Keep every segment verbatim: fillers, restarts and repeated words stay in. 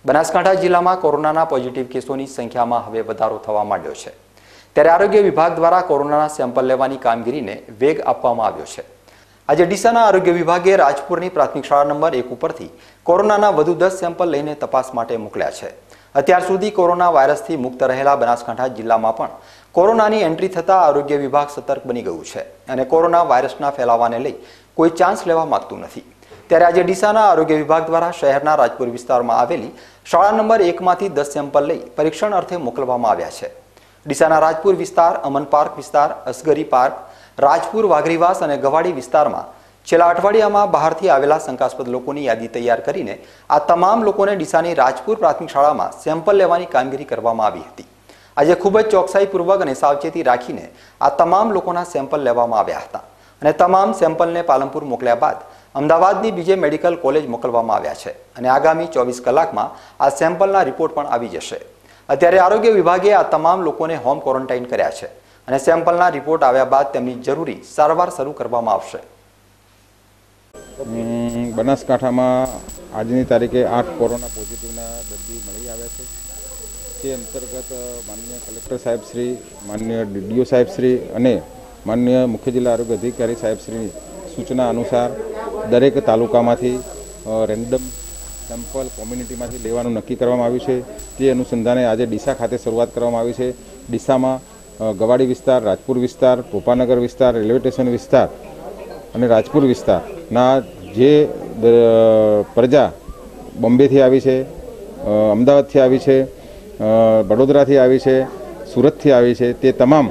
બનાસકાંઠા જિલ્લામાં કોરોનાના પોઝિટિવ કેસોની સંખ્યામાં હવે વધારો થવા માંડ્યો છે। ત્યારે આરોગ્ય વિભાગ દ્વારા કોરોનાના સેમ્પલ લેવાની કામગીરીને વેગ આપવામાં આવ્યો છે। આજે ડીસાના આરોગ્ય વિભાગે રાજપુરની પ્રાથમિક શાળા નંબર એક ઉપરથી કોરોનાના વધુ દસ સેમ્પલ લઈને તપાસ માટે મોકલ્યા છે। અત્યાર સુધી કોરોના વાયરસથી મુક્ત રહેલા બનાસકાંઠા જિલ્લામાં પણ કોરોનાની એન્ટ્રી થતાં આરોગ્ય વિભાગ સતર્ક બની ગયું છે અને કોરોના વાયરસના ફેલાવાને લઈ કોઈ ચાન્સ લેવા માંગતું નથી। ત્યારે આજે ડીસાના આરોગ્ય વિભાગ દ્વારા શહેરના રાજપુર વિસ્તારમાં આવેલી શાળા નંબર એકમાંથી દસ સેમ્પલ લઈ પરીક્ષણ અર્થે મોકલવામાં આવ્યા છે। ડીસાના રાજપુર વિસ્તાર, અમન પાર્ક વિસ્તાર, અસગરી પાર્ક, રાજપુર વાઘરીવાસ અને ગવાડી વિસ્તારમાં છેલ્લા અઠવાડિયામાં બહારથી આવેલા શંકાસ્પદ લોકોની યાદી તૈયાર કરીને આ તમામ લોકોને ડીસાની રાજપુર પ્રાથમિક શાળામાં સેમ્પલ લેવાની કામગીરી કરવામાં આવી હતી। આજે ખૂબ જ ચોકસાઈપૂર્વક અને સાવચેતી રાખીને આ તમામ લોકોના સેમ્પલ લેવામાં આવ્યા હતા અને તમામ સેમ્પલને પાલનપુર મોકલ્યા બાદ અમદાવાદની બીજે મેડિકલ કોલેજ મોકલવામાં આવ્યા છે અને આગામી ચોવીસ કલાકમાં આ સેમ્પલના રિપોર્ટ પણ આવી જશે। અત્યારે આરોગ્ય વિભાગે આ તમામ લોકોને હોમ ક્વોરન્ટાઇન કર્યા છે અને સેમ્પલના રિપોર્ટ આવ્યા બાદ તેમની જરૂરી સારવાર શરૂ કરવામાં આવશે। બનાસકાંઠામાં આજની તારીખે આઠ કોરોના પોઝિટિવના દર્દી મળી આવ્યા છે। તે અંતર્ગત માનનીય કલેક્ટર સાહેબ શ્રી, માનનીય ડીડીઓ સાહેબ શ્રી અને માનનીય મુખ્ય જિલ્લા આરોગ્ય અધિકારી સાહેબ શ્રીની સૂચના અનુસાર દરેક તાલુકામાંથી રેન્ડમ સેમ્પલ કોમ્યુનિટીમાંથી લેવાનું નક્કી કરવામાં આવ્યું છે। તે અનુસંધાને આજે ડીસા ખાતે શરૂઆત કરવામાં આવી છે। ડીસામાં ગવાડી વિસ્તાર, રાજપુર વિસ્તાર, પોપાનગર વિસ્તાર, રેલવે સ્ટેશન વિસ્તાર અને રાજપુર વિસ્તારના જે પ્રજા બોમ્બેથી આવી છે, અમદાવાદથી આવી છે, વડોદરાથી આવી છે, સુરતથી આવી છે, તે તમામ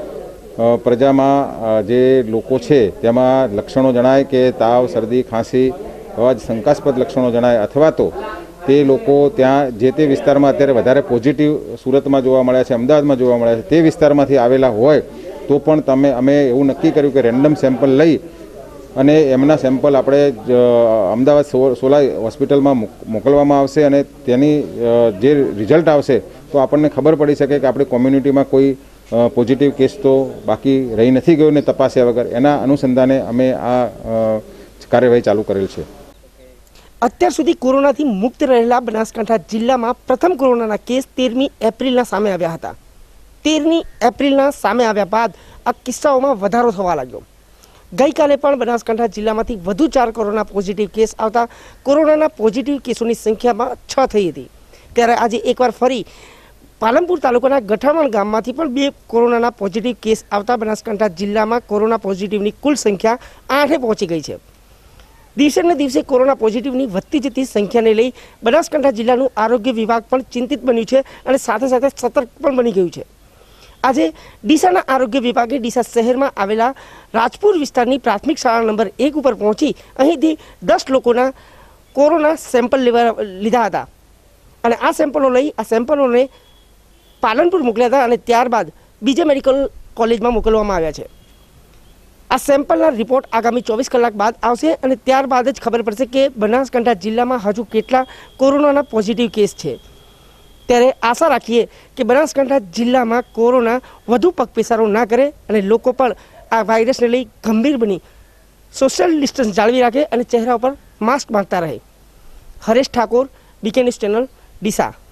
પ્રજામાં જે લોકો છે તેમાં લક્ષણો જણાય કે તાવ, શરદી, ખાંસી આવા જ શંકાસ્પદ લક્ષણો જણાય અથવા તો તે લોકો ત્યાં જે તે વિસ્તારમાં અત્યારે વધારે પોઝિટિવ સુરતમાં જોવા મળ્યા છે, અમદાવાદમાં જોવા મળ્યા છે, તે વિસ્તારમાંથી આવેલા હોય તો પણ તમે અમે એવું નક્કી કર્યું કે રેન્ડમ સેમ્પલ લઈ અને એમના સેમ્પલ આપણે અમદાવાદ સોલા હોસ્પિટલમાં મોકલવામાં આવશે અને તેની જે રિઝલ્ટ આવશે તો આપણને ખબર પડી શકે કે આપણી કોમ્યુનિટીમાં કોઈ પોઝિટિવ કેસ તો બાકી રહી નથી ગયો ને તપાસ્યા વગર। એના અનુસંધાને અમે આ કાર્યવાહી ચાલુ કરેલ છે। અત્યાર સુધી કોરોનાથી મુક્ત રહેલા બનાસકાંઠા જિલ્લામાં પ્રથમ કોરોનાના કેસ તેરમી એપ્રિલના સામે આવ્યા હતા। તેરમી એપ્રિલના સામે આવ્યા બાદ આ કિસ્સાઓમાં વધારો થવા લાગ્યો। ગઈકાલે પણ બનાસકાંઠા જિલ્લામાંથી વધુ ચાર કોરોના પોઝિટિવ કેસ આવતા કોરોનાના પોઝિટિવ કેસોની સંખ્યામાં છ થઈ હતી। ત્યારે આજે એકવાર ફરી પાલનપુર તાલુકાના ગઠામણ ગામમાંથી પણ બે કોરોનાના પોઝિટિવ કેસ આવતા બનાસકાંઠા જિલ્લામાં કોરોના પોઝિટિવની કુલ સંખ્યા આઠે પહોંચી ગઈ છે। દિવસે ને દિવસે કોરોના પોઝિટિવની વધતી જતી સંખ્યાને લઈ બનાસકાંઠા જિલ્લાનું આરોગ્ય વિભાગ પણ ચિંતિત બન્યું છે અને સાથે સાથે સતર્ક પણ બની ગયું છે। આજે ડીસાના આરોગ્ય વિભાગે ડીસા શહેરમાં આવેલા રાજપુર વિસ્તારની પ્રાથમિક શાળા નંબર એક ઉપર પહોંચી અહીંથી દસ લોકોના કોરોના સેમ્પલ લેવા લીધા હતા અને આ સેમ્પલો લઈ આ સેમ્પલોને પાલનપુર મોકલ્યા હતા અને ત્યારબાદ બીજે મેડિકલ કોલેજમાં મોકલવામાં આવ્યા છે। આ સેમ્પલના રિપોર્ટ આગામી ચોવીસ કલાક બાદ આવશે અને ત્યારબાદ જ ખબર પડશે કે બનાસકાંઠા જિલ્લામાં હજુ કેટલા કોરોનાના પોઝિટિવ કેસ છે। ત્યારે આશા રાખીએ કે બનાસકાંઠા જિલ્લામાં કોરોના વધુ પગપેસારો ના કરે અને લોકો પણ આ વાયરસને લઈ ગંભીર બની સોશિયલ ડિસ્ટન્સ જાળવી રાખે અને ચહેરા ઉપર માસ્ક બાંધતા રહે। Haresh Thakor, BK news channel, Deesa.